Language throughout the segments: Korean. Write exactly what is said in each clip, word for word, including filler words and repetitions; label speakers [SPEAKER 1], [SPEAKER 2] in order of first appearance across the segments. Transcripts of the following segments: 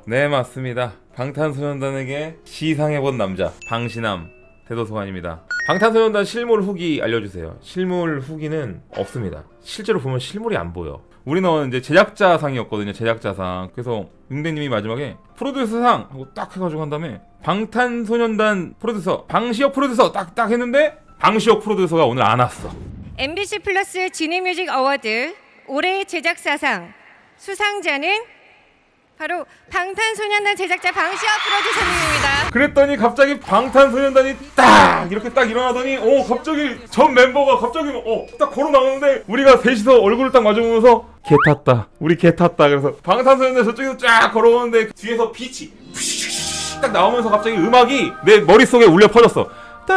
[SPEAKER 1] 네, 맞습니다. 방탄소년단에게 시상해본 남자 방시남 대도서관입니다. 방탄소년단 실물 후기 알려주세요. 실물 후기는 없습니다. 실제로 보면 실물이 안 보여. 우리는 이제 제작자상이었거든요. 제작자상. 그래서 융대님이 마지막에 프로듀서상 하고 딱 해가지고 한 다음에 방탄소년단 프로듀서 방시혁 프로듀서 딱 딱 했는데 방시혁 프로듀서가 오늘 안 왔어.
[SPEAKER 2] 엠비씨 플러스 지니뮤직 어워드 올해의 제작사상 수상자는 바로 방탄소년단 제작자 방시혁 프로듀서님입니다.
[SPEAKER 1] 그랬더니 갑자기 방탄소년단이 딱 이렇게 딱 일어나더니 어 갑자기 전 멤버가 갑자기 어 딱 걸어 나오는데 우리가 셋이서 얼굴을 딱 마주보면서 개 탔다. 우리 개 탔다. 그래서 방탄소년단 저쪽에서 쫙 걸어오는데 뒤에서 빛이 딱 나오면서 갑자기 음악이 내 머릿속에 울려 퍼졌어.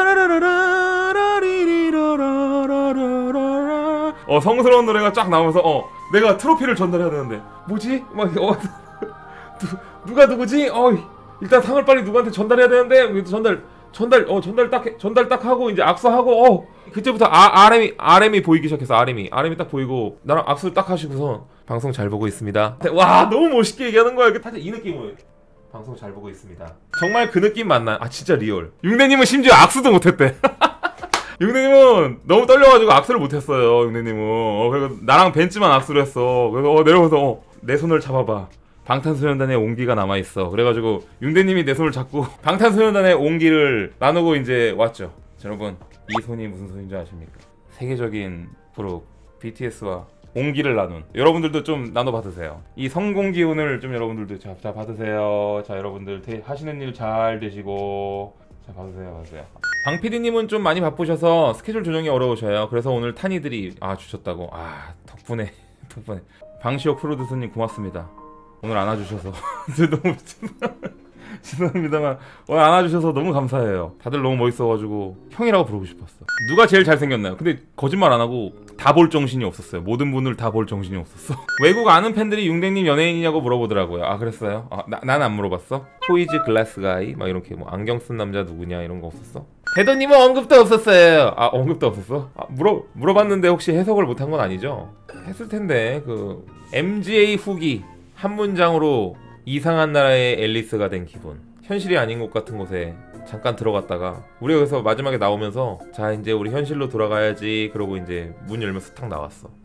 [SPEAKER 1] 어 성스러운 노래가 쫙 나오면서 어 내가 트로피를 전달해야 되는데 뭐지? 막 어 누, 누가 누구지? 어 일단 상을 빨리 누구한테 전달해야 되는데 전달 전달 어 전달 딱 전달 딱 하고 이제 악수하고 어 그때부터 아 아렘이 아렘이 보이기 시작했어. 아렘이 아렘이 딱 보이고 나랑 악수를 딱 하시고서 방송 잘 보고 있습니다. 와 너무 멋있게 얘기하는 거야. 사실 이 느낌을 방송 잘 보고 있습니다. 정말 그 느낌 맞나? 아 진짜 리얼. 융대님은 심지어 악수도 못했대. 융대님은 너무 떨려가지고 악수를 못했어요. 융대님은 어, 그리고 나랑 벤츠만 악수를 했어. 그래서 어, 내려오면서 어, 내 손을 잡아봐. 방탄소년단의 온기가 남아있어. 그래가지고 융대님이 내 손을 잡고 방탄소년단의 온기를 나누고 이제 왔죠. 자, 여러분 이 손이 무슨 손인 줄 아십니까? 세계적인 그룹 비티에스와 온기를 나눈 여러분들도 좀 나눠 받으세요. 이 성공 기운을 좀 여러분들도 자, 자 받으세요. 자 여러분들 대, 하시는 일 잘 되시고 자 받으세요 받으세요. 방피디님은 좀 많이 바쁘셔서 스케줄 조정이 어려우셔요. 그래서 오늘 탄이들이 아 주셨다고. 아 덕분에 덕분에 방시혁 프로듀서님 고맙습니다. 오늘 안아주셔서 너무 죄송합니다만 오늘 안아주셔서 너무 감사해요. 다들 너무 멋있어가지고 형이라고 부르고 싶었어. 누가 제일 잘생겼나요? 근데 거짓말 안하고 다 볼 정신이 없었어요. 모든 분을 다 볼 정신이 없었어. 외국 아는 팬들이 융대님 연예인이냐고 물어보더라고요. 아 그랬어요? 아, 난 안 물어봤어? 토이즈 글라스 가이? 막 이렇게 뭐 안경 쓴 남자 누구냐 이런 거 없었어? 대도님은 언급도 없었어요. 아 언급도 없었어? 아, 물어, 물어봤는데 혹시 해석을 못한 건 아니죠? 했을 텐데 그 엠지에이 후기 한 문장으로 이상한 나라의 앨리스가 된 기분. 현실이 아닌 곳 같은 곳에 잠깐 들어갔다가 우리가 여기서 마지막에 나오면서 자 이제 우리 현실로 돌아가야지 그러고 이제 문 열면서 탁 나왔어.